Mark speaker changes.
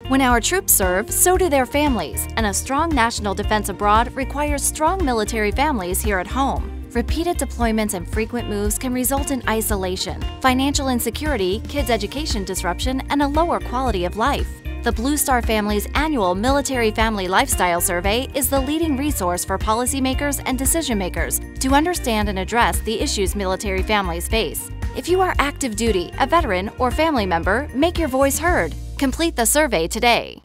Speaker 1: When our troops serve, so do their families, and a strong national defense abroad requires strong military families here at home. Repeated deployments and frequent moves can result in isolation, financial insecurity, kids' education disruption, and a lower quality of life. The Blue Star Family's annual Military Family Lifestyle Survey is the leading resource for policymakers and decision-makers to understand and address the issues military families face. If you are active duty, a veteran, or family member, make your voice heard. Complete the survey today.